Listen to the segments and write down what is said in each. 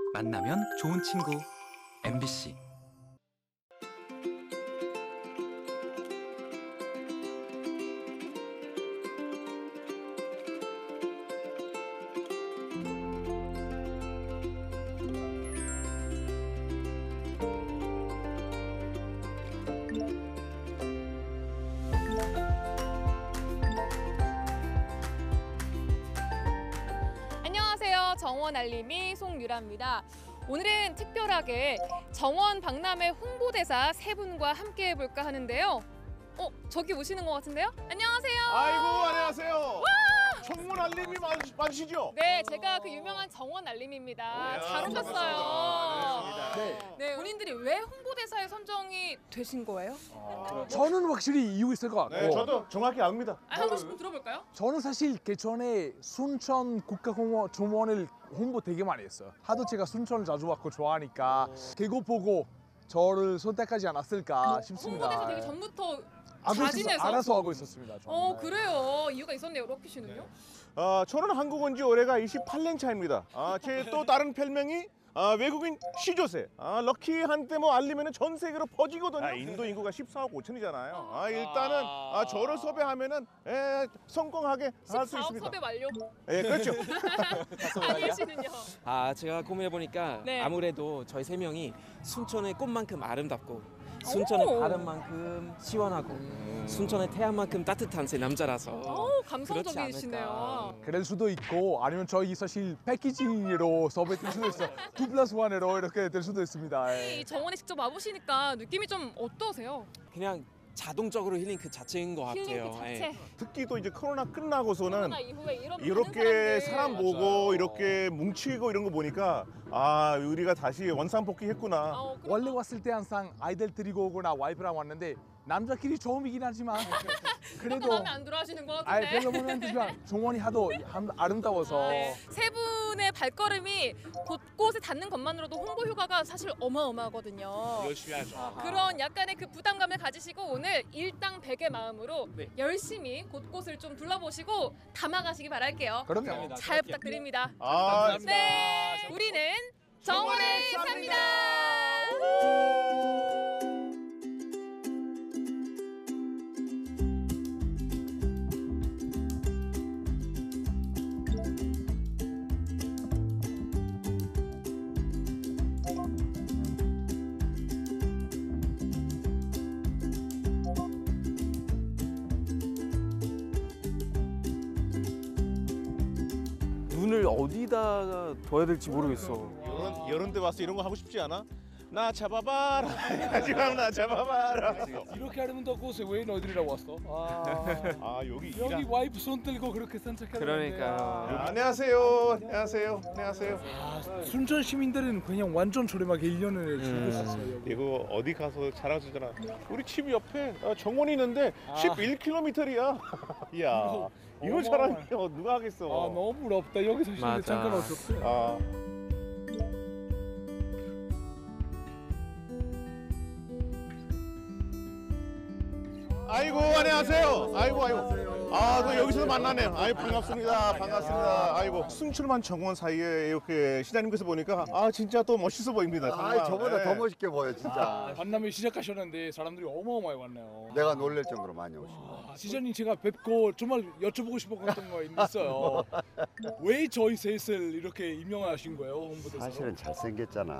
만나면 좋은 친구 MBC. 안녕하세요. 정원 알림이 송유라입니다. 오늘은 특별하게 정원 박람회 홍보대사 세 분과 함께 해볼까 하는데요. 저기 오시는 것 같은데요? 안녕하세요. 아이고, 안녕하세요. 정원 알림이 맞으시죠? 네, 제가 그 유명한 정원 알림입니다. 잘 오셨어요. 네, 본인들이 왜 홍보대사에 선정이 되신 거예요? 저는 확실히 이유 있을 것 같고. 네, 저도 정확히 압니다. 한 번씩 들어볼까요? 저는 사실 개천에 순천 국가공원을 홍보 되게 많이 했어요. 하도 제가 순천을 자주 왔고 좋아하니까 그거 보고 저를 선택하지 않았을까 싶습니다. 홍보대사 되기 전부터 알아서 자진해서? 하고 있었습니다. 저는. 그래요. 이유가 있었네요, 럭키 씨는요? 저는 한국 온 지 올해가 28년 차입니다. 제 또 다른 별명이 외국인 시조새. 럭키한테 뭐 알리면 전 세계로 퍼지거든요. 인도 인구가 14억 5천이잖아요. 일단은 저를 섭외하면은 성공하게 할 수 14억 있습니다. 섭외 완료. 예, 그렇죠. 아니엘 씨는요? 제가 고민해보니까 네. 아무래도 저희 세 명이 순천의 꽃만큼 아름답고 순천의 바람만큼 시원하고 순천의 태양만큼 따뜻한 세 남자라서 감성적이시네요. 그럴 수도 있고 아니면 저희 사실 패키지로 섭외될 수도 있어요. 2+1으로 이렇게 될 수도 있습니다. 이 정원에 직접 와보시니까 느낌이 좀 어떠세요? 그냥 자동적으로 힐링 그 자체인 것 같아요. 힐링 그 자체. 특히 또 이제 코로나 끝나고서는 코로나 이후에 이런 이렇게 많은 사람 사람들. 보고 이렇게 뭉치고 이런 거 보니까 우리가 다시 원상복귀했구나. 원래 왔을 때 항상 아이들 데리고 오거나 와이프랑 왔는데 남자끼리 처음이긴 하지만 그래도 그래도 마음에 안 들어하시는 것 같은데. 별로 마음에 안 들지만 정원이 하도 아름다워서 네. 세 분의 발걸음이 곳곳에 닿는 것만으로도 홍보 효과가 사실 어마어마하거든요. 열심히 하죠. 그런 약간의 그 부담감을 가지시고 오늘 일당백의 마음으로 열심히 곳곳을 좀 둘러보시고 담아가시기 바랄게요. 그럼요. 잘 부탁드립니다. 감사합니다. 네, 우리는 정원을 삽니다. 눈을 어디다가 둬야 될지 모르겠어. 이런 데 와서 이런 거 하고 싶지 않아? 나 잡아봐라. 하지만 나 잡아봐라. 이렇게 아름다운 곳에 왜 너희들이라고 왔어? 여기 여기 와이프 손 들고 그렇게 산책하는데 그러니까. 안녕하세요. 안녕하세요. 안녕하세요. 순천 시민들은 그냥 완전 저렴하게 1년을 주고 있었어요. 이거 어디 가서 자랑하잖아. 우리 집 옆에 정원이 있는데 11km이야. 이야, 이거 자랑이야. 누가 하겠어? 너무 부럽다. 여기 사시는데 맞아. 잠깐 오셨어요. 아이고, 안녕하세요. 아이고. 또 여기서 만나네요. 반갑습니다. 반갑습니다. 아이고, 순천만 정원 사이에 이렇게 시장님께서 보니까 진짜 또 멋있어 보입니다. 정말. 저보다 더 멋있게 보여 진짜. 만남을 시작하셨는데 사람들이 어마어마하게 왔네요. 내가 놀랄 정도로 많이 오시고. 시장님 제가 뵙고 정말 여쭤보고 싶었던 거 있어요. 왜 저희 셋을 이렇게 임명하신 거예요, 홍보대사? 사실은 잘생겼잖아.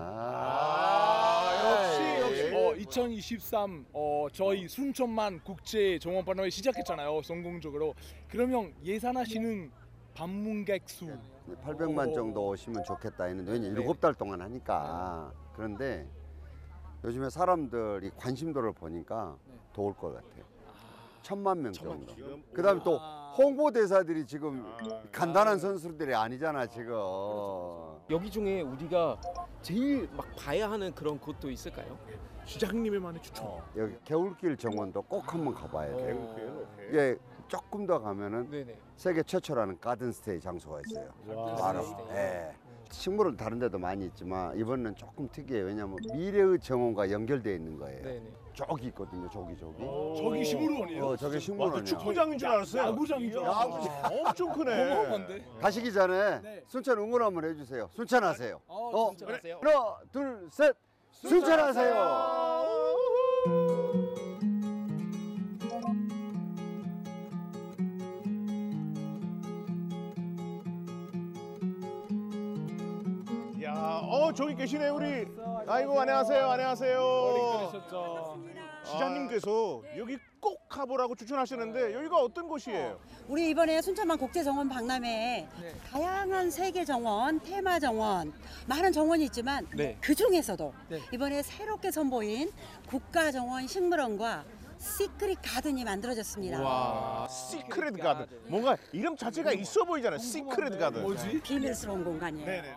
역시. 2023 저희 순천만 국제 정원 박람회 시작했잖아요, 성공적으로. 그러면 예상하시는 방문객 수 800만 정도 오시면 좋겠다 했는데 왜냐 7달 동안 하니까. 그런데 요즘에 사람들이 관심도를 보니까 더 올 것 같아요. 1000만 명 정도. 그다음에 또 홍보대사들이 지금 간단한 선수들이 아니잖아 지금. 여기 중에 우리가 제일 막 봐야 하는 그런 곳도 있을까요? 시장님의 만의 추천. 여기 개울길 정원도 꼭 한번 가봐야 돼요. 이게 조금 더 가면은 네네. 세계 최초라는 가든스테이 장소가 있어요. 바로. 예. 식물은 다른 데도 많이 있지만 이번에는 조금 특이해요. 왜냐하면 미래의 정원과 연결되어 있는 거예요. 네네. 저기 있거든요. 저기. 저기 식물원이에요? 저기 와, 그 식물원이야. 축구장인 줄 알았어요. 야구장인 줄 알았어. 엄청 크네. 어마어마한데? 가시기 전에 네. 순천 응원 한번 해주세요. 순천하세요. 순천하세요. 하나, 둘, 셋. 순천하세요. 야, 저기 계시네 우리. 아이고 안녕하세요. 시장님께서 여기 꼭 가보라고 추천하시는데 여기가 어떤 곳이에요? 우리 이번에 순천만 국제정원 박람회에 다양한 세계 정원, 테마 정원, 많은 정원이 있지만 네. 그 중에서도 네. 이번에 새롭게 선보인 국가정원 식물원과 시크릿 가든이 만들어졌습니다. 와. 시크릿 가든. 뭔가 이름 자체가 있어 보이잖아요. 시크릿 가든. 뭐지? 비밀스러운 공간이에요. 네네.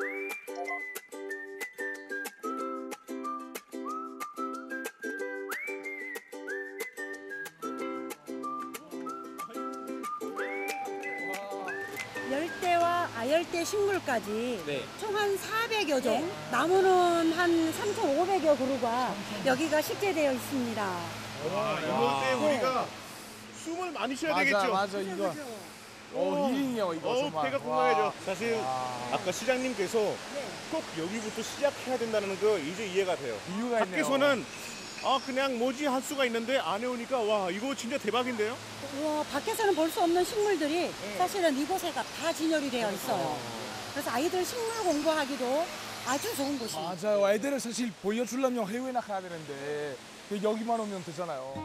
열대와 아열대 식물까지 네. 총 한 400여 종, 나무는 한 3,500여 그루가 여기가 식재되어 있습니다. 와, 이럴 때 우리가 숨을 많이 쉬어야 되겠죠. 맞아 이거. 힐링이요 이거 정말. 배가 고파야죠. 사실 아까 시장님께서 꼭 여기부터 시작해야 된다는 거 이제 이해가 돼요. 이유가 있네요. 밖에서는 그냥 뭐지 할 수가 있는데 안에 오니까 와 이거 진짜 대박인데요. 우와, 밖에서는 볼 수 없는 식물들이 사실은 이곳에가 다 진열이 되어 있어요. 그래서 아이들 식물 공부하기도 아주 좋은 곳입니다. 맞아요. 애들을 사실 보여주려면 해외 나가야 되는데 여기만 오면 되잖아요.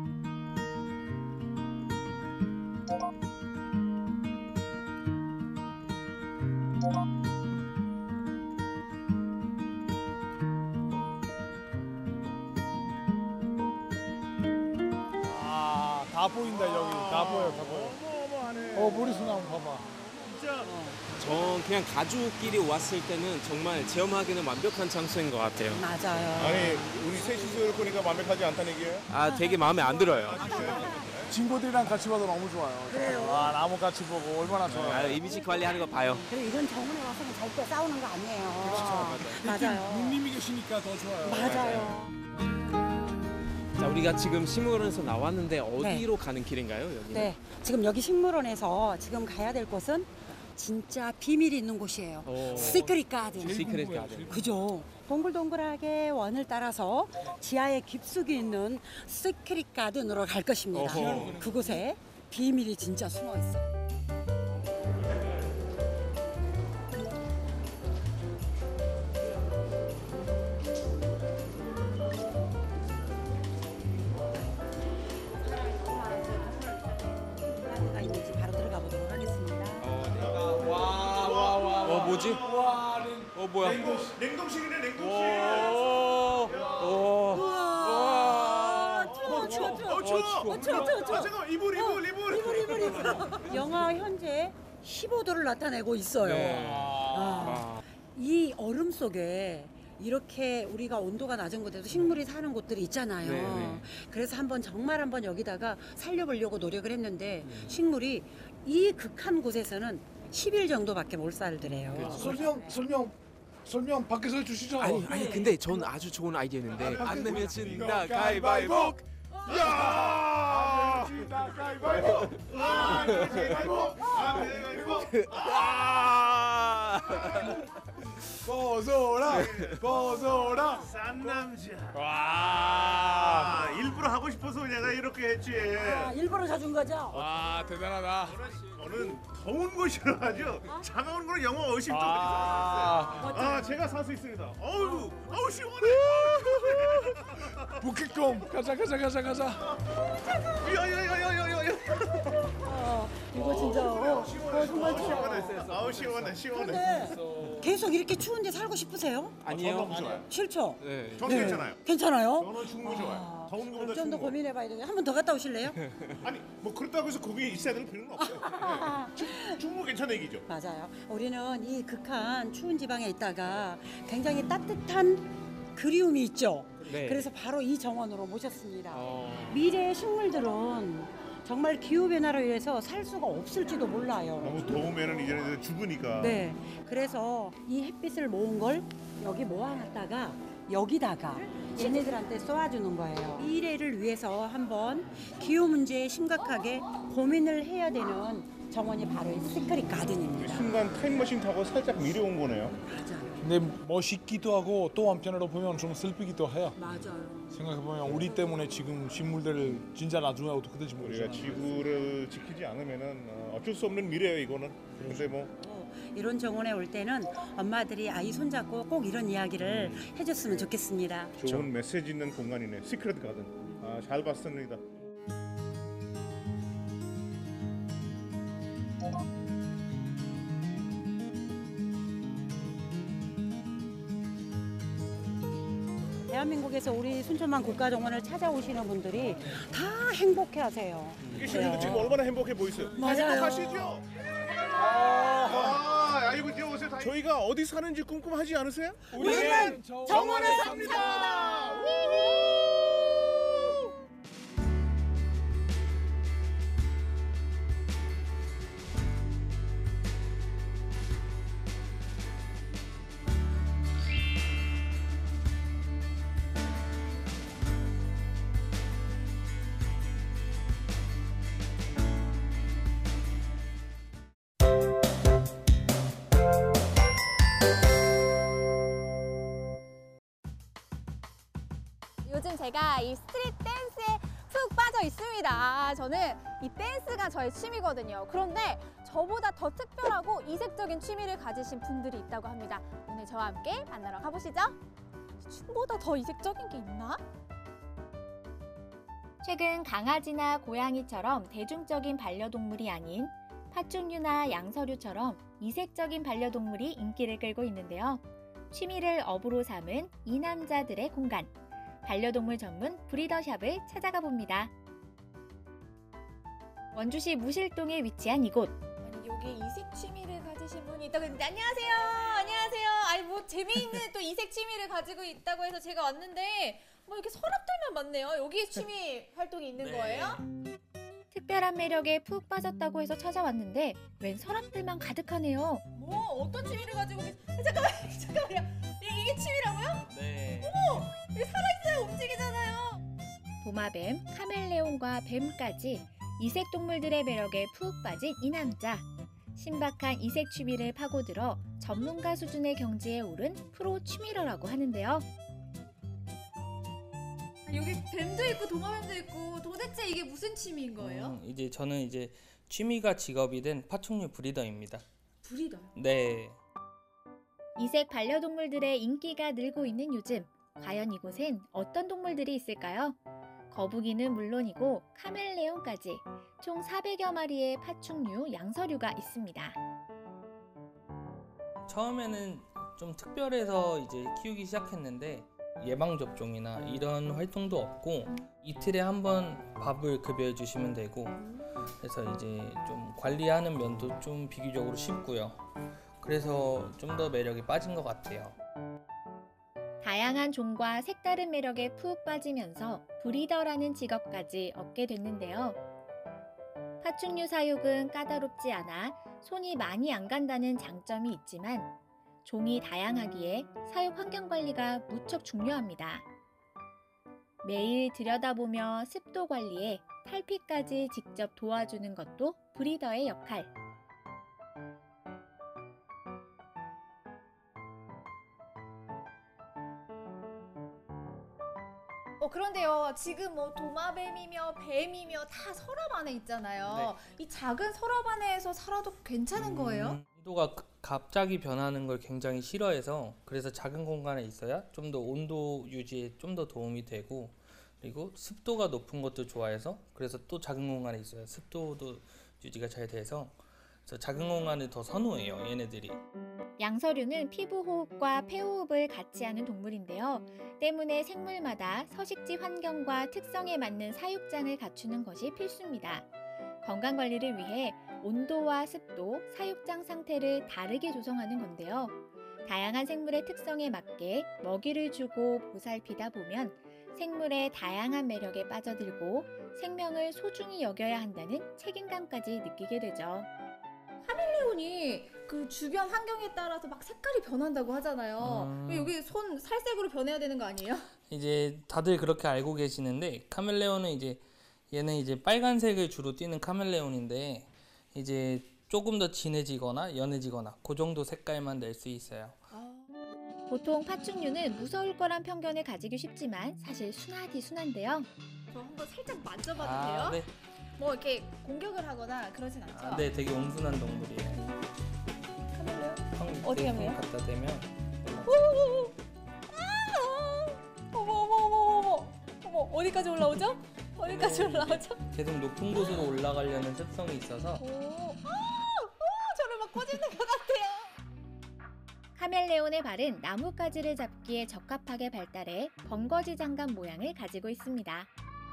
다 보인다 여기. 다 보여. 어마어마하네. 머리숱 한번 봐봐. 진짜. 전 그냥 가족끼리 왔을 때는 정말 체험하기는 완벽한 장소인 것 같아요. 맞아요. 아니 우리 셋이서 보니까 완벽하지 않다는 얘기예요? 되게 마음에 안 들어요. 친구들이랑 같이 봐도 너무 좋아요. 그래요? 나무 같이 보고 얼마나 좋아요. 이미지 관리하는 거 봐요. 그리고 이런 정원에 와서는 절대 싸우는 거 아니에요. 맞아요. 누님이 계시니까 더 좋아요. 맞아요. 자, 우리가 지금 식물원에서 나왔는데 어디로 가는 길인가요, 여기? 네, 지금 여기 식물원에서 지금 가야 될 곳은 진짜 비밀이 있는 곳이에요. 시크릿 가든. 시크릿 가든. 그죠? 동글동글하게 원을 따라서 지하에 깊숙이 있는 시크릿 가든으로 갈 것입니다. 어허. 그곳에 비밀이 진짜 숨어 있어요. 가 있는지 바로 들어가 보도록 하겠습니다. 뭐지? 뭐야? 냉동실이네 냉동실. 추워. 잠깐 이불. 영하 현재 15도를 나타내고 있어요. 네. 이 얼음 속에 이렇게 우리가 온도가 낮은 곳에도 식물이 사는 곳들이 있잖아요. 네. 그래서 정말 한번 여기다가 살려보려고 노력을 했는데 식물이 이 극한 곳에서는 10일 정도밖에 못 살더래요. 설명 밖에서 해주시죠. 아니 근데 전 아주 좋은 아이디어였는데 안 내면 진다 가위바위보. 야! 벗어라. 싼 남자. 와. 일부러 하고 싶어서 내가 이렇게 했지. 일부러 사준 거죠? 와 대단하다. 저는 더운 곳이라 하죠. 차가운 거는 영하 50도. 제가 살 수 있습니다. 어우 시원해. 북극곰 가자. 야야야야야야. 이거 진짜 정말 추워. 시원해. 근데 계속 이렇게 추운데 살고 싶으세요? 아니에요? 싫죠? 네. 저는 괜찮아요. 괜찮아요? 저는 충분히 좋아요. 더운 거보다 좀 더 추운 거. 고민해봐야 되겠네. 한 번 더 갔다 오실래요? 아니 뭐 그렇다고 해서 거기 있어야 되는 필요는 없어요. 충분히 괜찮은 얘기죠. 맞아요. 우리는 이 극한 추운 지방에 있다가 굉장히 따뜻한 그리움이 있죠. 네. 그래서 바로 이 정원으로 모셨습니다. 미래의 식물들은 정말 기후 변화로 인해서 살 수가 없을지도 몰라요. 너무 더우면은 이제는 죽으니까. 네. 그래서 이 햇빛을 모은 걸 여기 모아놨다가 여기다가 얘네들한테 쏘아주는 거예요. 미래를 위해서 한번 기후 문제에 심각하게 고민을 해야 되는 정원이 바로 이 시크릿 가든입니다. 순간 타임머신 타고 살짝 미래 온 거네요. 맞아요. 근데 멋있기도 하고 또 한편으로 보면 좀 슬프기도 해요. 맞아요. 생각해보면 우리 때문에 지금 식물들 진짜 나중에 어떻게 될지 우리가 모르지만 지구를 지키지 않으면은 어쩔 수 없는 미래예요, 이거는. 근데 뭐 이런 정원에 올 때는 엄마들이 아이 손잡고 꼭 이런 이야기를 해줬으면 좋겠습니다. 좋은 메시지 있는 공간이네. 시크릿 가든. 아, 잘 봤습니다. 대한민국에서 우리 순천만 국가정원을 찾아오시는 분들이 다 행복해하세요. 이게 시청자들 지금 얼마나 행복해 보이세요? 맞아요. 행복하시죠? 아이고 이제 오세요. 저희가 어디 사는지 궁금하지 않으세요? 우리는 정원에 삽니다. 요즘 제가 이 스트릿 댄스에 푹 빠져 있습니다. 저는 이 댄스가 저의 취미거든요. 그런데 저보다 더 특별하고 이색적인 취미를 가지신 분들이 있다고 합니다. 오늘 저와 함께 만나러 가보시죠. 춤보다 더 이색적인 게 있나? 최근 강아지나 고양이처럼 대중적인 반려동물이 아닌 파충류나 양서류처럼 이색적인 반려동물이 인기를 끌고 있는데요. 취미를 업으로 삼은 이 남자들의 공간. 반려동물 전문 브리더샵을 찾아가 봅니다. 원주시 무실동에 위치한 이곳. 아니, 여기 이색 취미를 가지신 분이 있다고 했는데 안녕하세요. 안녕하세요. 아니 뭐 재미있는 또 이색 취미를 가지고 있다고 해서 제가 왔는데 뭐 이렇게 서랍들만 많네요. 여기 취미 활동이 있는 거예요? 특별한 매력에 푹 빠졌다고 해서 찾아왔는데 웬 서랍들만 가득하네요. 뭐 어떤 취미를 가지고 잠깐만요. 이게 취미라고요? 네. 이게 살아있어요. 움직이잖아요. 도마뱀, 카멜레온과 뱀까지 이색 동물들의 매력에 푹 빠진 이 남자. 신박한 이색 취미를 파고들어 전문가 수준의 경지에 오른 프로 취미러라고 하는데요. 여기 뱀도 있고 도마뱀도 있고 도대체 이게 무슨 취미인 거예요? 이제 저는 이제 취미가 직업이 된 파충류 브리더입니다. 브리더요? 네. 이색 반려동물들의 인기가 늘고 있는 요즘, 과연 이곳엔 어떤 동물들이 있을까요? 거북이는 물론이고 카멜레온까지 총 400여 마리의 파충류, 양서류가 있습니다. 처음에는 좀 특별해서 이제 키우기 시작했는데 예방접종이나 이런 활동도 없고 이틀에 한 번 밥을 급여해 주시면 되고 그래서 이제 좀 관리하는 면도 좀 비교적으로 쉽고요. 그래서 좀 더 매력이 빠진 것 같아요. 다양한 종과 색다른 매력에 푹 빠지면서 브리더라는 직업까지 얻게 됐는데요. 파충류 사육은 까다롭지 않아 손이 많이 안 간다는 장점이 있지만 종이 다양하기에 사육 환경 관리가 무척 중요합니다. 매일 들여다보며 습도 관리에 탈피까지 직접 도와주는 것도 브리더의 역할. 그런데요, 지금 뭐 도마뱀이며 뱀이며 다 서랍 안에 있잖아요. 이 작은 서랍 안에서 살아도 괜찮은 거예요? 온도가 갑자기 변하는 걸 굉장히 싫어해서 그래서 작은 공간에 있어야 좀 더 온도 유지에 좀 더 도움이 되고 그리고 습도가 높은 것도 좋아해서 그래서 또 작은 공간에 있어야 습도도 유지가 잘 돼서 그래서 작은 공간을 더 선호해요, 얘네들이. 양서류는 피부 호흡과 폐호흡을 같이 하는 동물인데요. 때문에 생물마다 서식지 환경과 특성에 맞는 사육장을 갖추는 것이 필수입니다. 건강관리를 위해 온도와 습도, 사육장 상태를 다르게 조성하는 건데요. 다양한 생물의 특성에 맞게 먹이를 주고 보살피다 보면 생물의 다양한 매력에 빠져들고 생명을 소중히 여겨야 한다는 책임감까지 느끼게 되죠. 카멜레온이 그 주변 환경에 따라서 막 색깔이 변한다고 하잖아요. 여기 손 살색으로 변해야 되는 거 아니에요? 이제 다들 그렇게 알고 계시는데 카멜레온은 이제 얘는 이제 빨간색을 주로 띠는 카멜레온인데 이제 조금 더 진해지거나 연해지거나 그 정도 색깔만 낼 수 있어요. 보통 파충류는 무서울 거란 편견을 가지기 쉽지만 사실 순하디 순한데요. 저 한번 살짝 만져봐도 돼요? 네. 뭐 이렇게 공격을 하거나 그러진 않죠? 네, 되게 온순한 동물이에요. 카멜레온? 어디 가면? 갖다 대면 어머 어디까지 올라오죠? 어디까지 올라오죠? 계속 높은 곳으로 올라가려는 습성이 있어서 저를 막 꼬집는 것 같아요. 카멜레온의 발은 나뭇가지를 잡기에 적합하게 발달해 번거지 장갑 모양을 가지고 있습니다.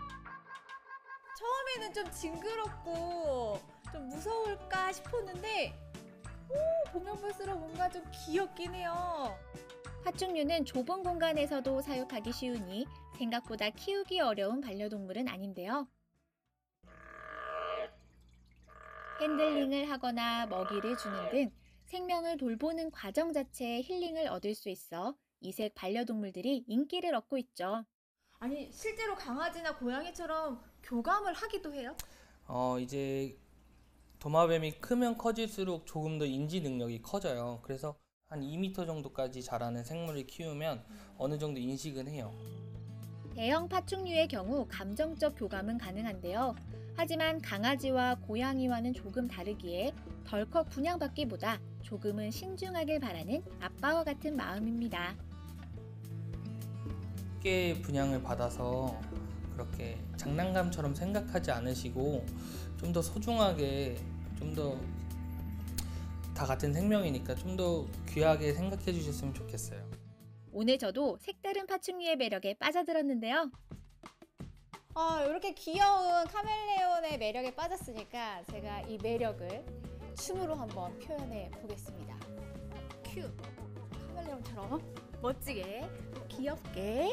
처음에는 좀 징그럽고 좀 무서울까 싶었는데 보면 볼수록 뭔가 좀 귀엽긴 해요. 파충류는 좁은 공간에서도 사육하기 쉬우니 생각보다 키우기 어려운 반려동물은 아닌데요. 핸들링을 하거나 먹이를 주는 등 생명을 돌보는 과정 자체에 힐링을 얻을 수 있어 이색 반려동물들이 인기를 얻고 있죠. 아니 실제로 강아지나 고양이처럼 교감을 하기도 해요? 이제 도마뱀이 크면 커질수록 조금 더 인지 능력이 커져요. 그래서 한 2m 정도까지 자라는 생물을 키우면 어느 정도 인식은 해요. 대형 파충류의 경우 감정적 교감은 가능한데요. 하지만 강아지와 고양이와는 조금 다르기에 덜컥 분양받기보다 조금은 신중하길 바라는 아빠와 같은 마음입니다. 쉽게 분양을 받아서 그렇게 장난감처럼 생각하지 않으시고 좀 더 소중하게, 좀 더 다 같은 생명이니까 좀 더 귀하게 생각해 주셨으면 좋겠어요. 오늘 저도 색다른 파충류의 매력에 빠져들었는데요. 이렇게 귀여운 카멜레온의 매력에 빠졌으니까 제가 이 매력을 춤으로 한번 표현해 보겠습니다. 큐! 카멜레온처럼 멋지게, 귀엽게.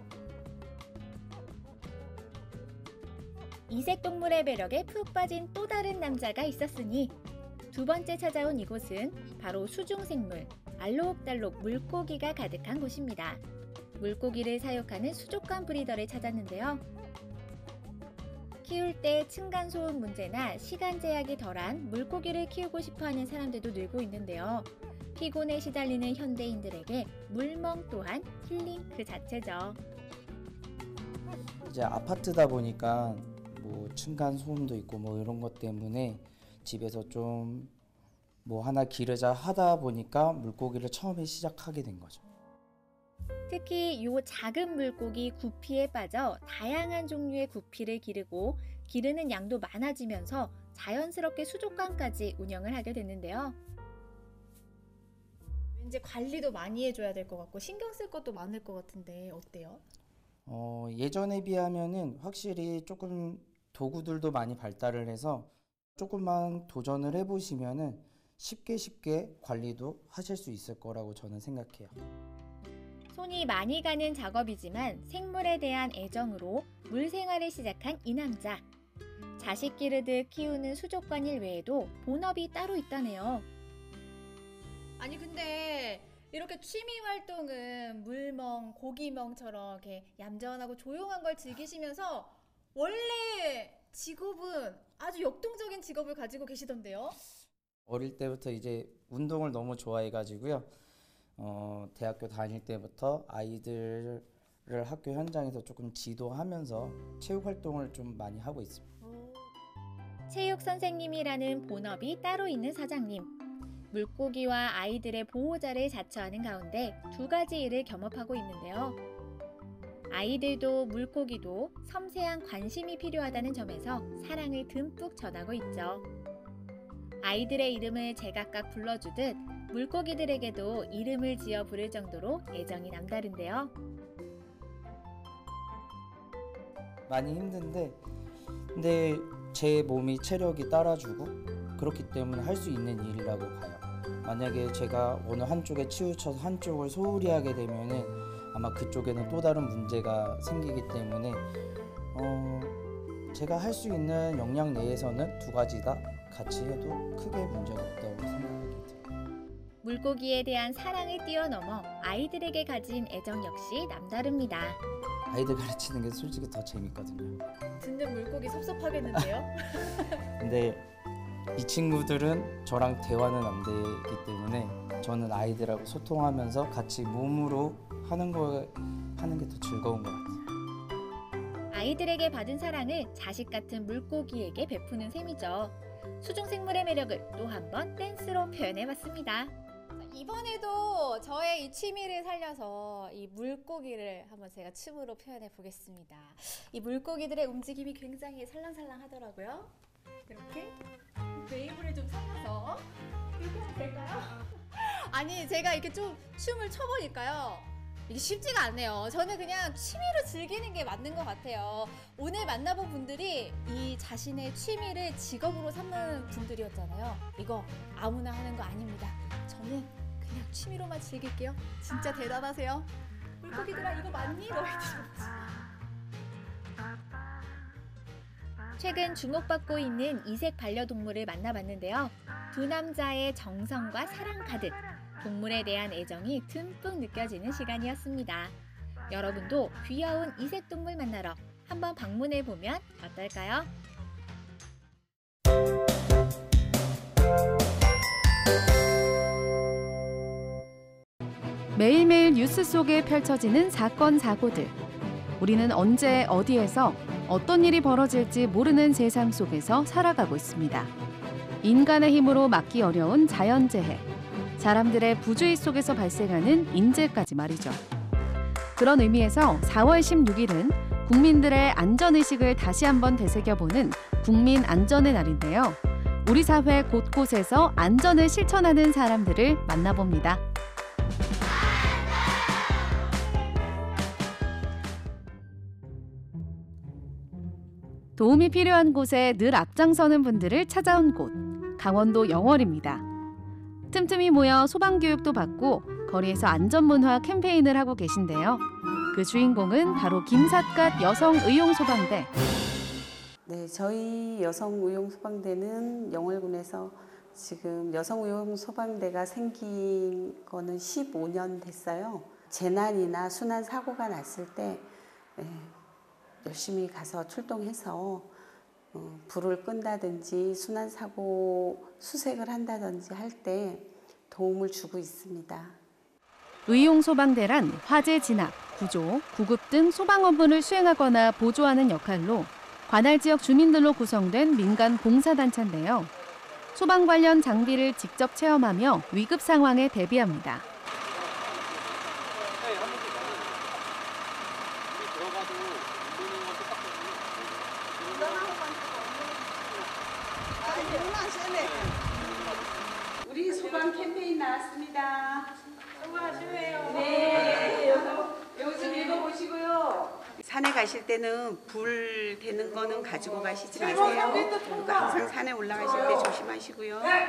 이색 동물의 매력에 푹 빠진 또 다른 남자가 있었으니 두 번째 찾아온 이곳은 바로 수중생물, 알록달록 물고기가 가득한 곳입니다. 물고기를 사육하는 수족관 브리더를 찾았는데요. 키울 때 층간소음 문제나 시간 제약이 덜한 물고기를 키우고 싶어하는 사람들도 늘고 있는데요. 피곤에 시달리는 현대인들에게 물멍 또한 힐링 그 자체죠. 이제 아파트다 보니까 뭐 층간 소음도 있고 뭐 이런 것 때문에 집에서 좀 뭐 하나 기르자 하다 보니까 물고기를 처음에 시작하게 된 거죠. 특히 이 작은 물고기 구피에 빠져 다양한 종류의 구피를 기르고 기르는 양도 많아지면서 자연스럽게 수족관까지 운영을 하게 됐는데요. 왠지 관리도 많이 해줘야 될 것 같고 신경 쓸 것도 많을 것 같은데 어때요? 예전에 비하면은 확실히 조금 도구들도 많이 발달을 해서 조금만 도전을 해보시면은 쉽게 관리도 하실 수 있을 거라고 저는 생각해요. 손이 많이 가는 작업이지만 생물에 대한 애정으로 물 생활을 시작한 이 남자. 자식 기르듯 키우는 수족관 일 외에도 본업이 따로 있다네요. 아니 근데 이렇게 취미 활동은 물멍, 고기멍처럼 이렇게 얌전하고 조용한 걸 즐기시면서 원래 직업은 아주 역동적인 직업을 가지고 계시던데요? 어릴 때부터 이제 운동을 너무 좋아해가지고요. 대학교 다닐 때부터 아이들을 학교 현장에서 조금 지도하면서 체육 활동을 좀 많이 하고 있습니다. 체육 선생님이라는 본업이 따로 있는 사장님. 물고기와 아이들의 보호자를 자처하는 가운데 두 가지 일을 겸업하고 있는데요. 아이들도 물고기도 섬세한 관심이 필요하다는 점에서 사랑을 듬뿍 전하고 있죠. 아이들의 이름을 제각각 불러주듯 물고기들에게도 이름을 지어 부를 정도로 애정이 남다른데요. 많이 힘든데 근데 제 몸이 체력이 따라주고 그렇기 때문에 할 수 있는 일이라고 봐요. 만약에 제가 어느 한쪽에 치우쳐서 한쪽을 소홀히 하게 되면은 아마 그쪽에는 또 다른 문제가 생기기 때문에 제가 할 수 있는 역량 내에서는 두 가지 다 같이 해도 크게 문제가 없다고 생각합니다. 물고기에 대한 사랑을 뛰어넘어 아이들에게 가진 애정 역시 남다릅니다. 아이들 가르치는 게 솔직히 더 재밌거든요. 듣는 물고기 섭섭하겠는데요? 근데 이 친구들은 저랑 대화는 안 되기 때문에 저는 아이들하고 소통하면서 같이 몸으로 하는 게 더 즐거운 것 같아요. 아이들에게 받은 사랑을 자식 같은 물고기에게 베푸는 셈이죠. 수중생물의 매력을 또 한 번 댄스로 표현해봤습니다. 이번에도 저의 이 취미를 살려서 이 물고기를 한번 제가 춤으로 표현해 보겠습니다. 이 물고기들의 움직임이 굉장히 살랑살랑 하더라고요. 이렇게 웨이브를 좀 살려서 이렇게 하면 될까요? 아니 제가 이렇게 좀 춤을 춰보니까요. 이게 쉽지가 않네요. 저는 그냥 취미로 즐기는 게 맞는 것 같아요. 오늘 만나본 분들이 이 자신의 취미를 직업으로 삼는 분들이었잖아요. 이거 아무나 하는 거 아닙니다. 저는 그냥 취미로만 즐길게요. 진짜 대단하세요. 물고기들아 이거 맞니? 최근 주목받고 있는 이색 반려동물을 만나봤는데요. 두 남자의 정성과 사랑 가득, 동물에 대한 애정이 듬뿍 느껴지는 시간이었습니다. 여러분도 귀여운 이색 동물 만나러 한번 방문해보면 어떨까요? 매일매일 뉴스 속에 펼쳐지는 사건, 사고들. 우리는 언제 어디에서 어떤 일이 벌어질지 모르는 세상 속에서 살아가고 있습니다. 인간의 힘으로 막기 어려운 자연재해, 사람들의 부주의 속에서 발생하는 인재까지 말이죠. 그런 의미에서 4월 16일은 국민들의 안전의식을 다시 한번 되새겨보는 국민안전의 날인데요. 우리 사회 곳곳에서 안전을 실천하는 사람들을 만나봅니다. 도움이 필요한 곳에 늘 앞장서는 분들을 찾아온 곳, 강원도 영월입니다. 틈틈이 모여 소방교육도 받고 거리에서 안전문화 캠페인을 하고 계신데요. 그 주인공은 바로 김삿갓 여성의용소방대. 네, 저희 여성의용소방대는 영월군에서 지금 여성의용소방대가 생긴 거는 15년 됐어요. 재난이나 순환 사고가 났을 때 열심히 가서 출동해서 불을 끈다든지 순환 사고 수색을 한다든지 할 때 도움을 주고 있습니다. 의용소방대란 화재 진압, 구조, 구급 등 소방 업무를 수행하거나 보조하는 역할로 관할 지역 주민들로 구성된 민간 봉사단체인데요. 소방 관련 장비를 직접 체험하며 위급 상황에 대비합니다. 우리 소방 캠페인 나왔습니다. 수고하시네요. 네, 요거 좀 읽어보시고요. 산에 가실 때는 불 되는 거는 가지고 가시지 마세요. 그리고 항상 산에 올라가실 때 조심하시고요. 네.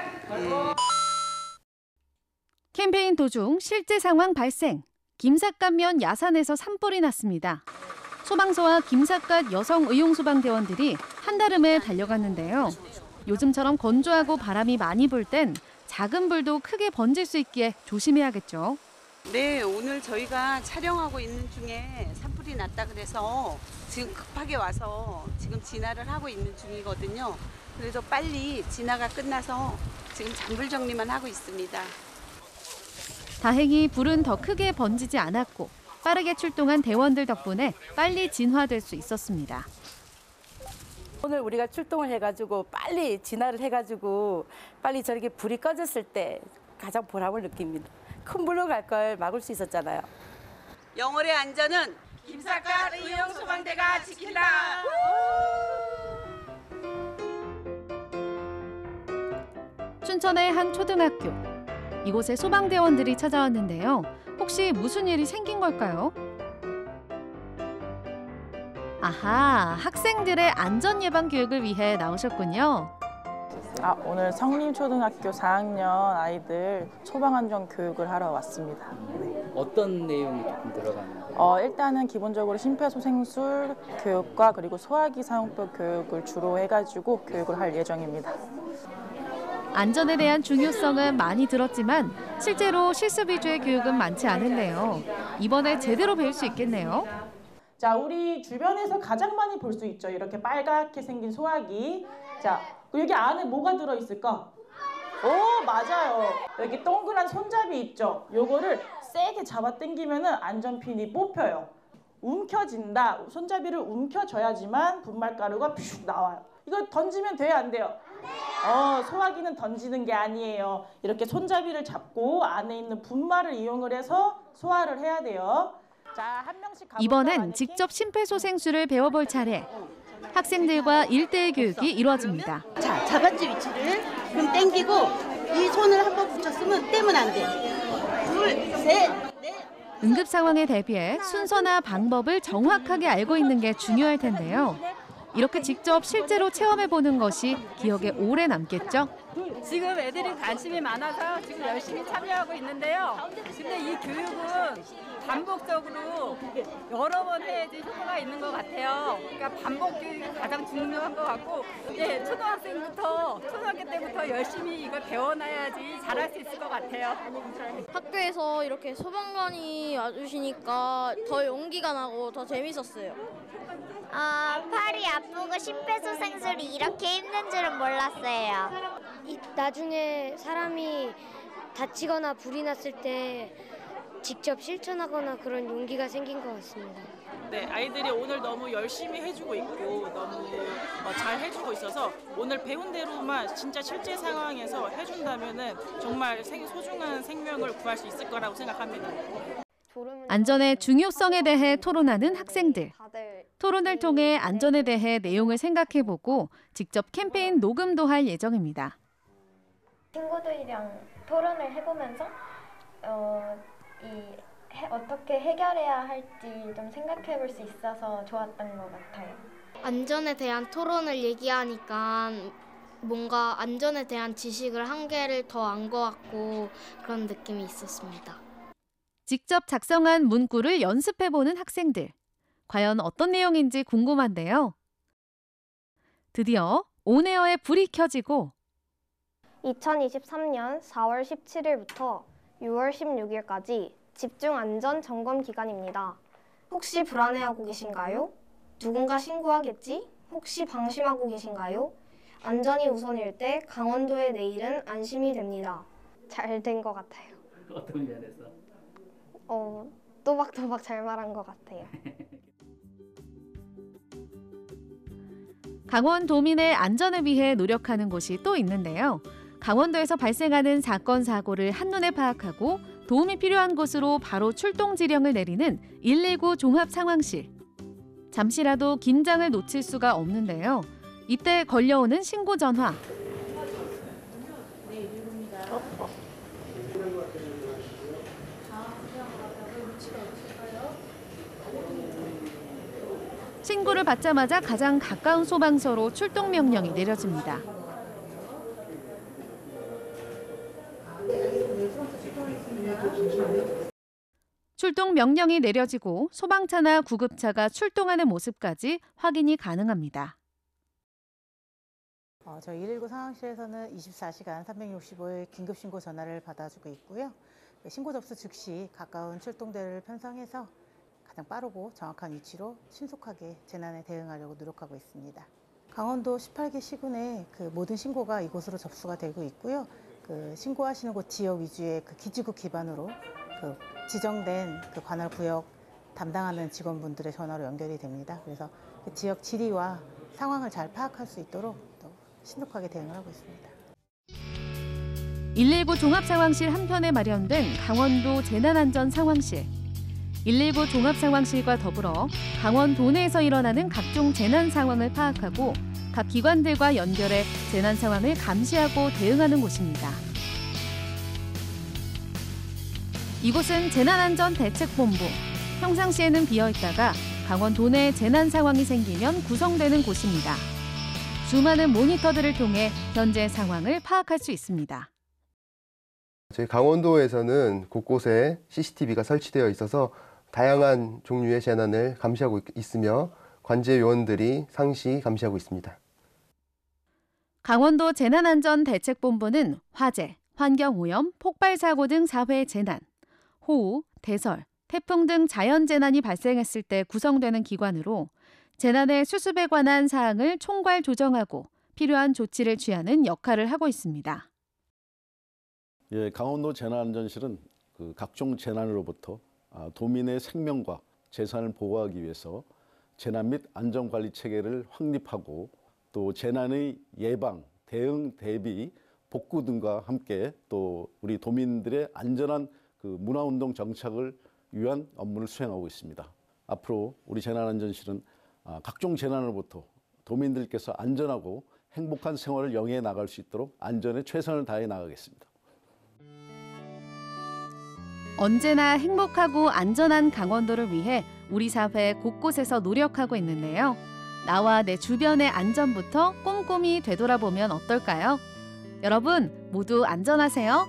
캠페인 도중 실제 상황 발생. 김삿갓면 야산에서 산불이 났습니다. 소방서와 김삿갓 여성의용소방대원들이 한달음에 달려갔는데요. 요즘처럼 건조하고 바람이 많이 불 땐 작은 불도 크게 번질 수 있기에 조심해야겠죠. 네, 오늘 저희가 촬영하고 있는 중에 산불이 났다 그래서 지금 급하게 와서 지금 진화를 하고 있는 중이거든요. 그래서 빨리 진화가 끝나서 지금 잔불 정리만 하고 있습니다. 다행히 불은 더 크게 번지지 않았고 빠르게 출동한 대원들 덕분에 빨리 진화될 수 있었습니다. 오늘 우리가 출동을 해가지고 빨리 진화를 해가지고 빨리 저렇게 불이 꺼졌을 때 가장 보람을 느낍니다. 큰 불로 갈 걸 막을 수 있었잖아요. 영월의 안전은 김삿갓 의용소방대가 지킨다. 춘천의 한 초등학교. 이곳에 소방대원들이 찾아왔는데요. 혹시 무슨 일이 생긴 걸까요? 아하, 학생들의 안전 예방 교육을 위해 나오셨군요. 오늘 성림초등학교 4학년 아이들 소방안전 교육을 하러 왔습니다. 네. 어떤 내용이 조금 들어가나요? 일단은 기본적으로 심폐소생술 교육과 그리고 소화기 사용법 교육을 주로 해가지고 교육을 할 예정입니다. 안전에 대한 중요성은 많이 들었지만 실제로 실습 위주의 교육은 많지 않은데요. 이번에 제대로 배울 수 있겠네요. 자, 우리 주변에서 가장 많이 볼 수 있죠. 이렇게 빨갛게 생긴 소화기. 자, 여기 안에 뭐가 들어있을까? 오, 맞아요. 여기 동그란 손잡이 있죠. 요거를 세게 잡아 당기면은 안전핀이 뽑혀요. 움켜진다. 손잡이를 움켜줘야지만 분말가루가 퓨 나와요. 이거 던지면 돼요, 안 돼요? 소화기는 던지는 게 아니에요. 이렇게 손잡이를 잡고 안에 있는 분말을 이용을 해서 소화를 해야 돼요. 자, 한 명씩 가볼까? 이번엔 직접 심폐소생술을 배워볼 차례. 학생들과 1:1 교육이 이루어집니다. 자, 잡았지 위치를. 그럼 당기고 이 손을 한번 붙였으면 떼면 안 돼. 둘, 셋, 넷. 응급 상황에 대비해 순서나 방법을 정확하게 알고 있는 게 중요할 텐데요. 이렇게 직접 실제로 체험해보는 것이 기억에 오래 남겠죠? 지금 애들이 관심이 많아서 지금 열심히 참여하고 있는데요. 근데 이 교육은 반복적으로 여러 번 해야지 효과가 있는 것 같아요. 그러니까 반복 교육이 가장 중요한 것 같고, 초등학교 때부터 열심히 이걸 배워놔야지 잘할 수 있을 것 같아요. 학교에서 이렇게 소방관이 와주시니까 더 용기가 나고 더 재밌었어요. 팔이 아프고 심폐소생술이 이렇게 힘든 줄은 몰랐어요. 나중에 사람이 다치거나 불이 났을 때 직접 실천하거나 그런 용기가 생긴 것 같습니다. 네, 아이들이 오늘 너무 열심히 해주고 있고 너무 잘 해주고 있어서 오늘 배운 대로만 진짜 실제 상황에서 해준다면은 정말 소중한 생명을 구할 수 있을 거라고 생각합니다. 안전의 중요성에 대해 토론하는 학생들. 토론을 통해 안전에 대해 내용을 생각해보고 직접 캠페인 녹음도 할 예정입니다. 친구들이랑 토론을 해보면서 어떻게 해결해야 할지 좀 생각해볼 수 있어서 좋았던 것 같아요. 안전에 대한 토론을 얘기하니까 뭔가 안전에 대한 지식을 한 개를 더 안 것 같고 그런 느낌이 있었습니다. 직접 작성한 문구를 연습해보는 학생들. 과연 어떤 내용인지 궁금한데요. 드디어 온에어에 불이 켜지고 2023년 4월 17일부터 6월 16일까지 집중 안전 점검 기간입니다. 혹시 불안해하고 계신가요? 누군가 신고하겠지? 혹시 방심하고 계신가요? 안전이 우선일 때 강원도의 내일은 안심이 됩니다. 잘 된 것 같아요. 어떤 면에서? 또박또박 잘 말한 것 같아요. 강원도민의 안전을 위해 노력하는 곳이 또 있는데요. 강원도에서 발생하는 사건, 사고를 한눈에 파악하고 도움이 필요한 곳으로 바로 출동 지령을 내리는 119 종합상황실. 잠시라도 긴장을 놓칠 수가 없는데요. 이때 걸려오는 신고 전화. 신고를 받자마자 가장 가까운 소방서로 출동 명령이 내려집니다. 출동 명령이 내려지고 소방차나 구급차가 출동하는 모습까지 확인이 가능합니다. 저희 119 상황실에서는 24시간 365일 긴급신고 전화를 받아주고 있고요. 신고 접수 즉시 가까운 출동대를 편성해서 가장 빠르고 정확한 위치로 신속하게 재난에 대응하려고 노력하고 있습니다. 강원도 18개 시군의 모든 신고가 이곳으로 접수가 되고 있고요. 신고하시는 곳 지역 위주의 기지국 기반으로 지정된 관할 구역 담당하는 직원분들의 전화로 연결이 됩니다. 그래서 지역 지리와 상황을 잘 파악할 수 있도록 또 신속하게 대응을 하고 있습니다. 119 종합상황실 한편에 마련된 강원도 재난안전상황실. 119 종합상황실과 더불어 강원도 내에서 일어나는 각종 재난 상황을 파악하고 각 기관들과 연결해 재난 상황을 감시하고 대응하는 곳입니다. 이곳은 재난안전대책본부. 평상시에는 비어있다가 강원도 내 재난 상황이 생기면 구성되는 곳입니다. 수많은 모니터들을 통해 현재 상황을 파악할 수 있습니다. 저희 강원도에서는 곳곳에 CCTV가 설치되어 있어서 다양한 종류의 재난을 감시하고 있으며 관제 요원들이 상시 감시하고 있습니다. 강원도 재난안전대책본부는 화재, 환경오염, 폭발사고 등 사회 재난, 호우, 대설, 태풍 등 자연재난이 발생했을 때 구성되는 기관으로 재난의 수습에 관한 사항을 총괄 조정하고 필요한 조치를 취하는 역할을 하고 있습니다. 예, 강원도 재난안전실은 각종 재난으로부터 도민의 생명과 재산을 보호하기 위해서 재난 및 안전관리 체계를 확립하고 또 재난의 예방, 대응, 대비, 복구 등과 함께 또 우리 도민들의 안전한 문화운동 정착을 위한 업무를 수행하고 있습니다. 앞으로 우리 재난안전실은 각종 재난으로부터 도민들께서 안전하고 행복한 생활을 영위해 나갈 수 있도록 안전에 최선을 다해 나가겠습니다. 언제나 행복하고 안전한 강원도를 위해 우리 사회 곳곳에서 노력하고 있는데요. 나와 내 주변의 안전부터 꼼꼼히 되돌아보면 어떨까요? 여러분 모두 안전하세요.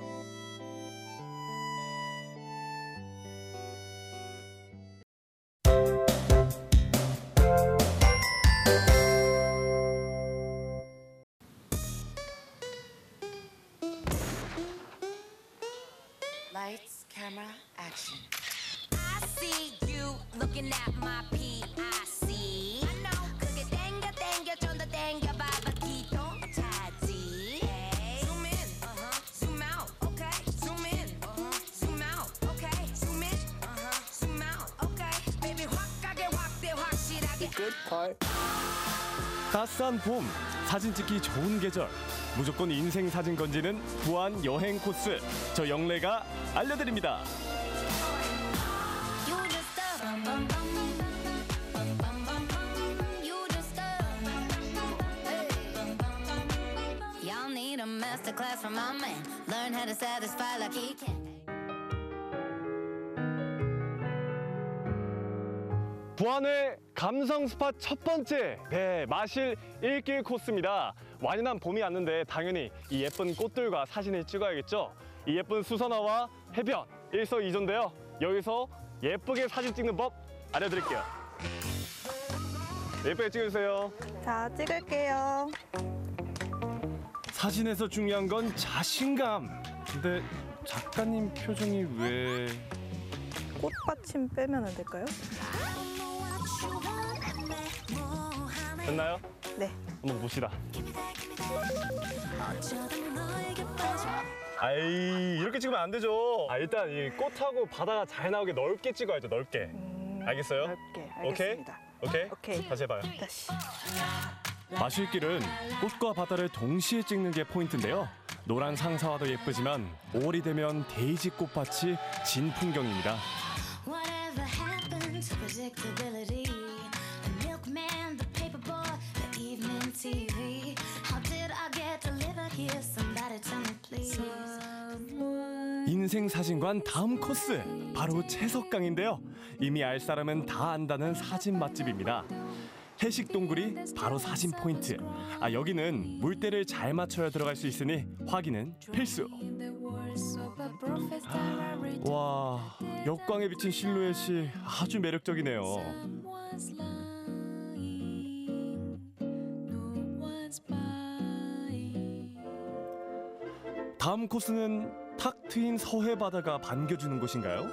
Lights, camera, action. I see you looking at my PIC. I know. 그게 땡겨 좀 더 땡겨 봐봐 기도 차지. Zoom in, zoom out, okay. Zoom in, zoom out, okay. Zoom in, zoom out, okay. Baby 확 가게 확대 확실하게. Good part. 따스한 봄, 사진 찍기 좋은 계절. 무조건 인생 사진 건지는 부안 여행 코스. 저 영래가 알려드립니다. Y'all need a masterclass from my man. Learn how to satisfy like he can. 부안의 감성 스팟 첫 번째, 마실 1길 코스입니다. 완연한 봄이 왔는데 당연히 이 예쁜 꽃들과 사진을 찍어야겠죠. 이 예쁜 수선화와 해변, 일석이조인데요. 여기서 예쁘게 사진 찍는 법 알려드릴게요. 예쁘게 찍어주세요. 자, 찍을게요. 사진에서 중요한 건 자신감. 근데 작가님 표정이 왜... 꽃받침 빼면 안 될까요? 됐나요? 네. 한번 봅시다. 아이, 이렇게 찍으면 안 되죠. 일단 이 꽃하고 바다가 잘 나오게 넓게 찍어야죠, 넓게. 알겠어요? 넓게, 알겠습니다. 오케이? 다시 해봐요. 다시. 마실길은 꽃과 바다를 동시에 찍는 게 포인트인데요. 노란 상사화도 예쁘지만 5월이 되면 데이지 꽃밭이 진 풍경입니다. Whatever happened to predictability? The milkman, the paperboy, the evening TV. How did I get to live out here? Somebody tell me please. 인생 사진관 다음 코스, 바로 채석강인데요. 이미 알 사람은 다 안다는 사진 맛집입니다. 해식 동굴이 바로 사진 포인트. 여기는 물때를 잘 맞춰야 들어갈 수 있으니 확인은 필수. 와, 역광에 비친 실루엣이 아주 매력적이네요. 다음 코스는 탁 트인 서해 바다가 반겨주는 곳인가요?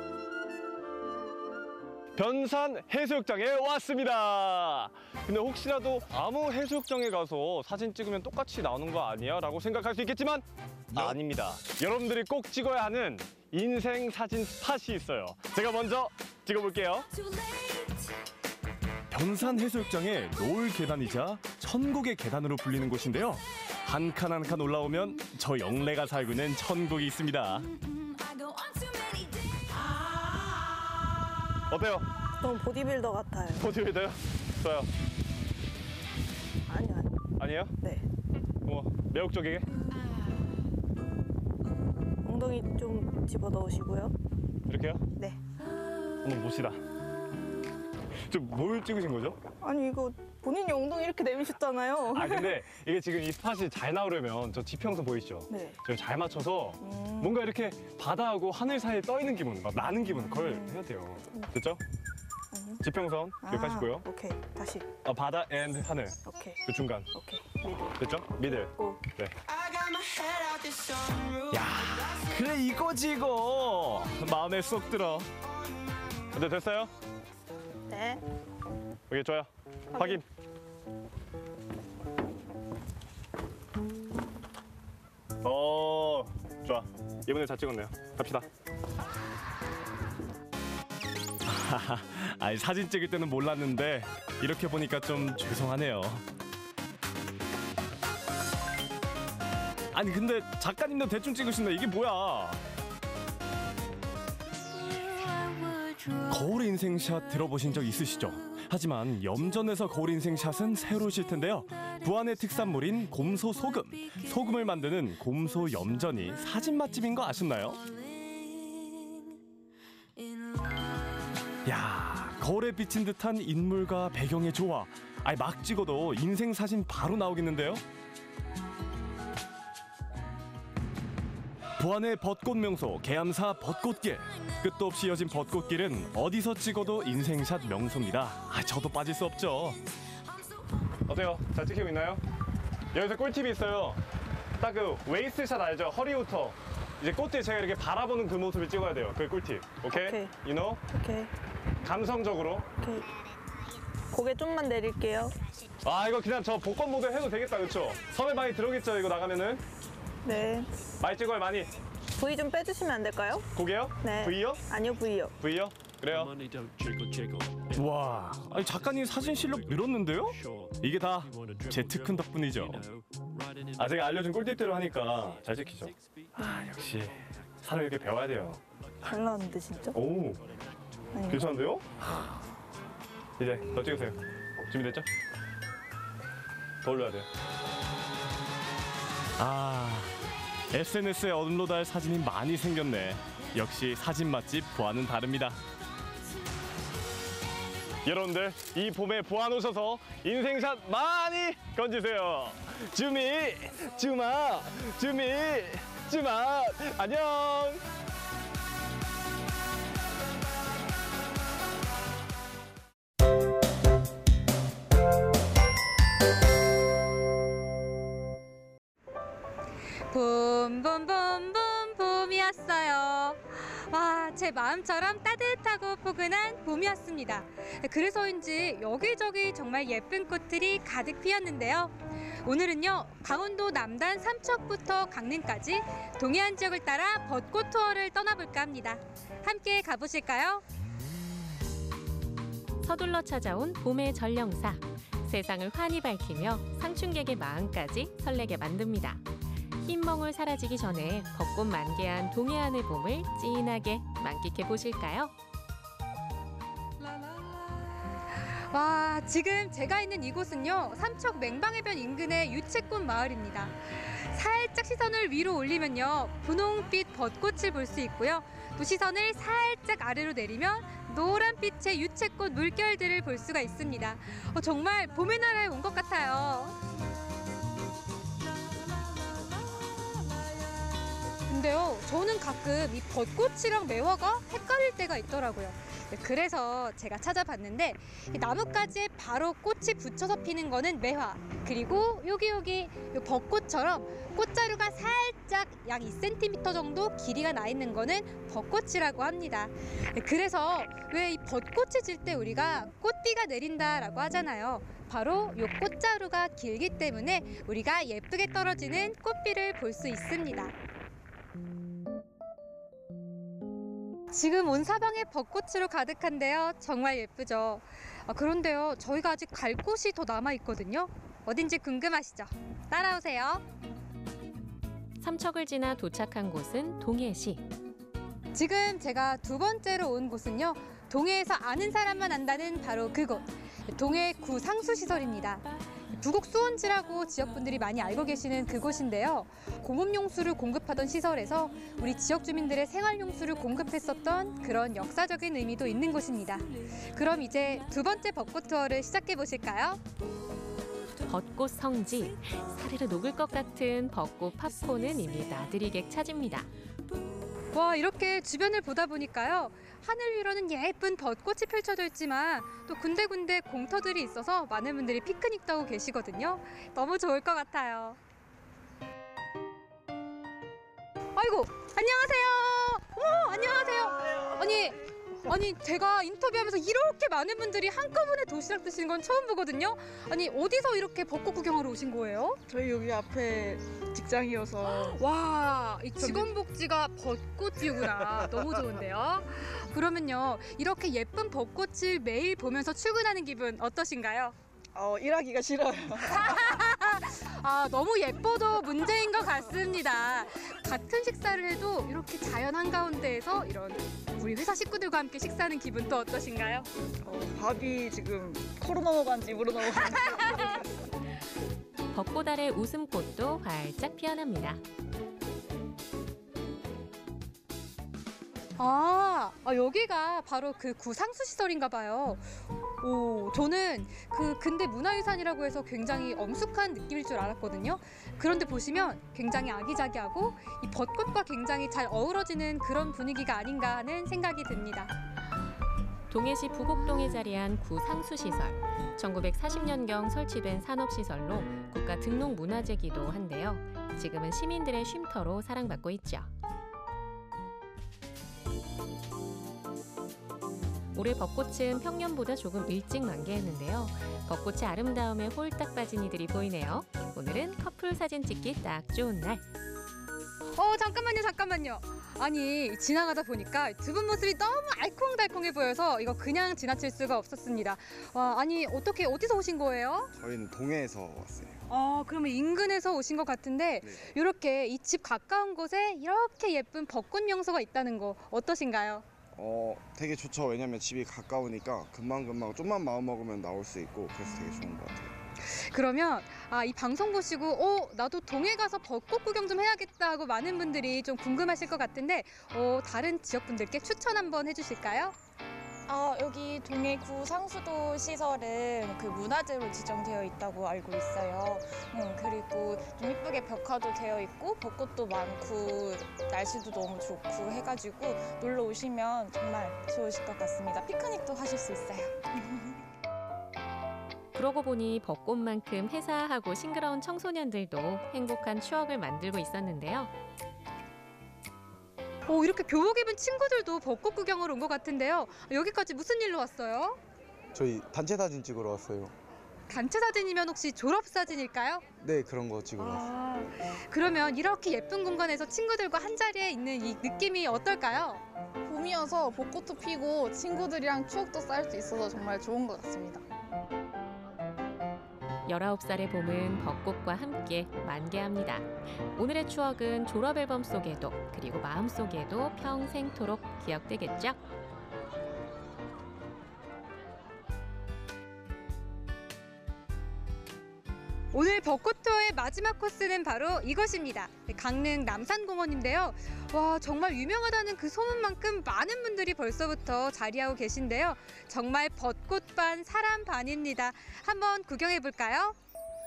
변산 해수욕장에 왔습니다. 근데 혹시라도 아무 해수욕장에 가서 사진 찍으면 똑같이 나오는 거 아니야? 라고 생각할 수 있겠지만 아닙니다. 여러분들이 꼭 찍어야 하는 인생 사진 스팟이 있어요. 제가 먼저 찍어볼게요. 변산 해수욕장의 노을 계단이자 천국의 계단으로 불리는 곳인데요. 한 칸 한 칸 올라오면 저 영래가 살고 있는 천국이 있습니다. 어때요? 너무 보디빌더 같아요. 보디빌더요? 좋아요. 아니요. 아니에요? 네. 매혹적이게? 엉덩이 좀 집어넣으시고요. 이렇게요? 네. 한번 봅시다. 뭘 찍으신 거죠? 아니 이거 본인이 엉덩이 이렇게 내미셨잖아요. 근데 이게 지금 이 스팟이 잘 나오려면 저 지평선 보이시죠? 네. 저희 잘 맞춰서 뭔가 이렇게 바다하고 하늘 사이에 떠 있는 기분, 막 나는 기분 그걸 해야 돼요. 됐죠? 아니요. 지평선 기억하시고요. 오케이. 다시. 바다 앤 하늘. 오케이. 그 중간. 오케이. 미들. 됐죠? 미들. 네. 야, 그래 이거지 이거. 마음에 쏙 들어. 근데 됐어요? 네. 오케이 좋아요. 확인. 좋아. 이번에 잘 찍었네요. 갑시다. 아니 사진 찍을 때는 몰랐는데 이렇게 보니까 좀 죄송하네요. 아니 근데 작가님도 대충 찍으신데 이게 뭐야? 거울 인생샷 들어보신 적 있으시죠? 하지만 염전에서 거울 인생샷은 새로우실 텐데요. 부안의 특산물인 곰소 소금, 소금을 만드는 곰소 염전이 사진 맛집인 거 아셨나요? 야, 거울에 비친 듯한 인물과 배경의 조화. 아니 막 찍어도 인생 사진 바로 나오겠는데요? 부안의 벚꽃 명소 계암사 벚꽃길. 끝도 없이 이어진 벚꽃길은 어디서 찍어도 인생샷 명소입니다. 저도 빠질 수 없죠. 어때요? 잘 찍히고 있나요? 여기서 꿀팁이 있어요. 딱 그 웨이스샷 알죠? 허리부터 이제 꽃들 제가 이렇게 바라보는 그 모습을 찍어야 돼요. 그게 꿀팁. 오케이? 오케이. You know? 오케이. 감성적으로. 오케이. 고개 좀만 내릴게요. 이거 그냥 저 복권 모드 해도 되겠다, 그렇죠? 섬에 많이 들어오겠죠, 이거 나가면은? 네. 많이 찍어요, 많이. V 좀 빼주시면 안 될까요? 고개요? 네. V요? 아니요, V요. V요? 그래요? 와, 아니 작가님 사진 실력 늘었는데요? 이게 다 제 특훈 덕분이죠. 제가 알려준 꿀팁대로 하니까 잘 찍히죠. 역시 사람 이렇게 배워야 돼요. 잘 나왔는데 진짜? 오, 아니. 괜찮은데요? 이제 더 찍으세요. 준비됐죠? 더 올려야 돼요. SNS에 업로드할 사진이 많이 생겼네. 역시 사진 맛집 부안은 다릅니다. 여러분들 이 봄에 부안 오셔서 인생샷 많이 건지세요. 주미, 주마, 주미, 주마. 안녕. 봄이었어요. 와, 제 마음처럼 따뜻하고 포근한 봄이었습니다. 그래서인지 여기저기 정말 예쁜 꽃들이 가득 피었는데요. 오늘은요, 강원도 남단 삼척부터 강릉까지 동해안 지역을 따라 벚꽃 투어를 떠나볼까 합니다. 함께 가보실까요? 서둘러 찾아온 봄의 전령사. 세상을 환히 밝히며 상춘객의 마음까지 설레게 만듭니다. 흰멍울 사라지기 전에 벚꽃 만개한 동해안의 봄을 진하게 만끽해 보실까요? 와, 지금 제가 있는 이곳은요, 삼척 맹방해변 인근의 유채꽃 마을입니다. 살짝 시선을 위로 올리면요, 분홍빛 벚꽃을 볼 수 있고요. 또 시선을 살짝 아래로 내리면 노란빛의 유채꽃 물결들을 볼 수가 있습니다. 정말 봄의 나라에 온 것 같아요. 근데요, 저는 가끔 이 벚꽃이랑 매화가 헷갈릴 때가 있더라고요. 그래서 제가 찾아봤는데 이 나뭇가지에 바로 꽃이 붙여서 피는 거는 매화, 그리고 여기 벚꽃처럼 꽃자루가 살짝 약 2cm 정도 길이가 나 있는 거는 벚꽃이라고 합니다. 그래서 왜 이 벚꽃이 질 때 우리가 꽃비가 내린다라고 하잖아요. 바로 이 꽃자루가 길기 때문에 우리가 예쁘게 떨어지는 꽃비를 볼 수 있습니다. 지금 온 사방에 벚꽃으로 가득한데요. 정말 예쁘죠? 그런데요, 저희가 아직 갈 곳이 더 남아있거든요. 어딘지 궁금하시죠? 따라오세요. 삼척을 지나 도착한 곳은 동해시. 지금 제가 두 번째로 온 곳은요, 동해에서 아는 사람만 안다는 바로 그곳, 동해구 상수시설입니다. 부곡 수원지라고 지역분들이 많이 알고 계시는 그곳인데요. 공업용수를 공급하던 시설에서 우리 지역 주민들의 생활용수를 공급했었던 그런 역사적인 의미도 있는 곳입니다. 그럼 이제 두 번째 벚꽃 투어를 시작해 보실까요? 벚꽃 성지, 사르르 녹을 것 같은 벚꽃 팝콘은 이미 나들이객 차지입니다. 와, 이렇게 주변을 보다 보니까요, 하늘 위로는 예쁜 벚꽃이 펼쳐져 있지만 또 군데군데 공터들이 있어서 많은 분들이 피크닉도 하고 계시거든요. 너무 좋을 것 같아요. 아이고, 안녕하세요. 안녕하세요. 아니 제가 인터뷰하면서 이렇게 많은 분들이 한꺼번에 도시락 드시는 건 처음 보거든요. 아니 어디서 이렇게 벚꽃 구경하러 오신 거예요? 저희 여기 앞에 직장이어서. 와, 이 직원복지가 벚꽃이구나. 너무 좋은데요. 그러면요, 이렇게 예쁜 벚꽃을 매일 보면서 출근하는 기분 어떠신가요? 일하기가 싫어요. 아, 너무 예뻐도 문제인 것 같습니다. 같은 식사를 해도 이렇게 자연 한가운데에서 이런 우리 회사 식구들과 함께 식사하는 기분 또 어떠신가요? 밥이 지금 코로 넘어간지 입으로 넘어간지. 벚꽃 아래 웃음꽃도 활짝 피어납니다. 여기가 바로 그 구상수시설인가 봐요. 오, 저는 그 근대 문화유산이라고 해서 굉장히 엄숙한 느낌일 줄 알았거든요. 그런데 보시면 굉장히 아기자기하고 이 벚꽃과 굉장히 잘 어우러지는 그런 분위기가 아닌가 하는 생각이 듭니다. 동해시 부곡동에 자리한 구상수시설. 1940년경 설치된 산업시설로 국가 등록문화재이기도 한데요. 지금은 시민들의 쉼터로 사랑받고 있죠. 올해 벚꽃은 평년보다 조금 일찍 만개했는데요. 벚꽃의 아름다움에 홀딱 빠진 이들이 보이네요. 오늘은 커플 사진 찍기 딱 좋은 날. 잠깐만요. 아니, 지나가다 보니까 두 분 모습이 너무 알콩달콩해 보여서 이거 그냥 지나칠 수가 없었습니다. 와, 아니 어디서 오신 거예요? 저희는 동해에서 왔어요. 그러면 인근에서 오신 것 같은데 이렇게 이 집 가까운 곳에 이렇게 예쁜 벚꽃 명소가 있다는 거 어떠신가요? 되게 좋죠. 왜냐면 집이 가까우니까 금방 좀만 마음 먹으면 나올 수 있고 그래서 되게 좋은 것 같아요. 그러면 이 방송 보시고 나도 동해 가서 벚꽃 구경 좀 해야겠다 하고 많은 분들이 좀 궁금하실 것 같은데 다른 지역분들께 추천 한번 해주실까요? 여기 동해 구상수도 시설은 그 문화재로 지정되어 있다고 알고 있어요. 그리고 좀 이쁘게 벽화도 되어 있고 벚꽃도 많고 날씨도 너무 좋고 해가지고 놀러 오시면 정말 좋으실 것 같습니다. 피크닉도 하실 수 있어요. 그러고 보니 벚꽃만큼 회사하고 싱그러운 청소년들도 행복한 추억을 만들고 있었는데요. 이렇게 교복 입은 친구들도 벚꽃 구경을 온 것 같은데요. 여기까지 무슨 일로 왔어요? 저희 단체 사진 찍으러 왔어요. 단체 사진이면 혹시 졸업 사진일까요? 네, 그런 거 찍으러 왔어요. 그러면 이렇게 예쁜 공간에서 친구들과 한 자리에 있는 이 느낌이 어떨까요? 봄이어서 벚꽃도 피고 친구들이랑 추억도 쌓을 수 있어서 정말 좋은 것 같습니다. 19살의 봄은 벚꽃과 함께 만개합니다. 오늘의 추억은 졸업 앨범 속에도 그리고 마음속에도 평생토록 기억되겠죠? 오늘 벚꽃 투어의 마지막 코스는 바로 이것입니다. 강릉 남산공원인데요. 와, 정말 유명하다는 그 소문만큼 많은 분들이 벌써부터 자리하고 계신데요. 정말 벚꽃 반 사람 반입니다. 한번 구경해 볼까요?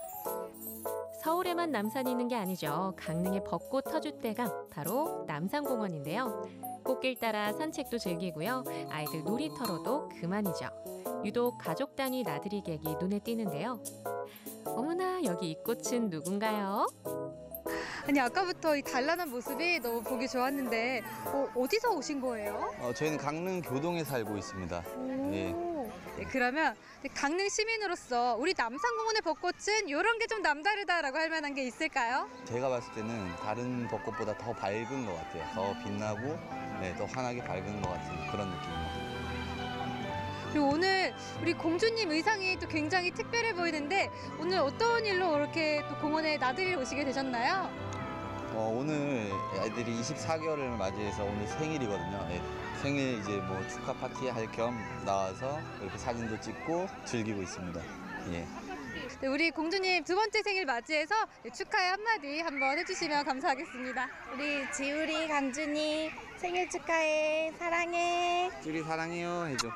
서울에만 남산이 있는 게 아니죠. 강릉의 벚꽃 터줏대감 바로 남산공원인데요. 꽃길 따라 산책도 즐기고요. 아이들 놀이터로도 그만이죠. 유독 가족 단위 나들이 객이 눈에 띄는데요. 어머나, 여기 이 꽃은 누군가요? 아니, 아까부터 이 단란한 모습이 너무 보기 좋았는데 어디서 오신 거예요? 저희는 강릉 교동에 살고 있습니다. 예. 네, 그러면 강릉 시민으로서 우리 남산공원의 벚꽃은 이런 게 좀 남다르다라고 할 만한 게 있을까요? 제가 봤을 때는 다른 벚꽃보다 더 밝은 것 같아요. 더 빛나고 더 환하게 밝은 것 같은 그런 느낌입니다. 그리고 오늘 우리 공주님 의상이 또 굉장히 특별해 보이는데 오늘 어떤 일로 이렇게 또 공원에 나들이를 오시게 되셨나요? 오늘 아이들이 24개월을 맞이해서 오늘 생일이거든요. 생일 이제 뭐 축하 파티 할 겸 나와서 이렇게 사진도 찍고 즐기고 있습니다. 예. 네, 우리 공주님 두 번째 생일 맞이해서 축하의 한마디 한번 해주시면 감사하겠습니다. 우리 지우리 강준이 생일 축하해. 사랑해. 지우리 사랑해요 해줘.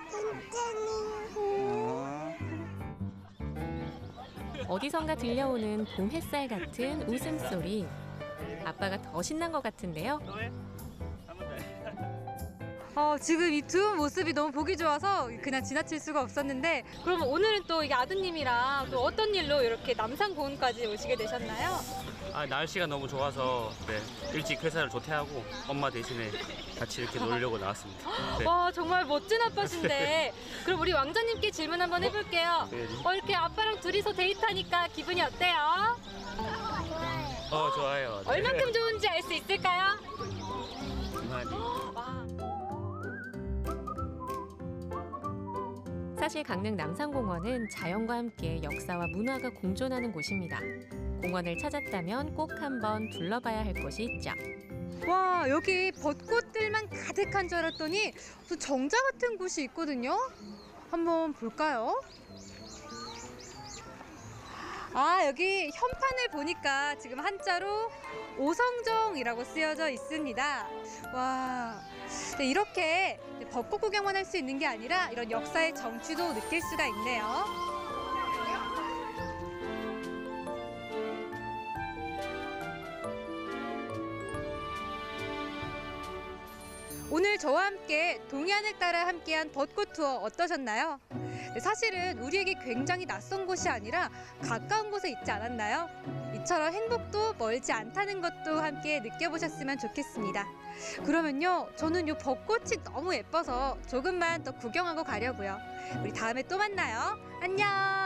어디선가 들려오는 봄 햇살 같은 웃음소리. 아빠가 더 신난 것 같은데요. 지금 이 두 모습이 너무 보기 좋아서 그냥 지나칠 수가 없었는데 그럼 오늘은 또 이게 아드님이랑 또 어떤 일로 이렇게 남산공원까지 오시게 되셨나요? 날씨가 너무 좋아서 일찍 회사를 조퇴하고 엄마 대신에 같이 이렇게 놀려고 나왔습니다. 네. 와, 정말 멋진 아빠신데. 그럼 우리 왕자님께 질문 한번 해볼게요. 이렇게 아빠랑 둘이서 데이트하니까 기분이 어때요? 좋아요. 네. 얼만큼 좋은지 알 수 있을까요? 사실 강릉 남산공원은 자연과 함께 역사와 문화가 공존하는 곳입니다. 공원을 찾았다면 꼭 한번 둘러봐야 할 곳이 있죠. 와, 여기 벚꽃들만 가득한 줄 알았더니 또 정자 같은 곳이 있거든요. 한번 볼까요? 아, 여기 현판을 보니까 지금 한자로 오성정이라고 쓰여져 있습니다. 와, 이렇게 벚꽃 구경만 할 수 있는 게 아니라 이런 역사의 정취도 느낄 수가 있네요. 오늘 저와 함께 동해안을 따라 함께한 벚꽃 투어 어떠셨나요? 사실은 우리에게 굉장히 낯선 곳이 아니라 가까운 곳에 있지 않았나요? 이처럼 행복도 멀지 않다는 것도 함께 느껴보셨으면 좋겠습니다. 그러면요, 저는 이 벚꽃이 너무 예뻐서 조금만 더 구경하고 가려고요. 우리 다음에 또 만나요. 안녕!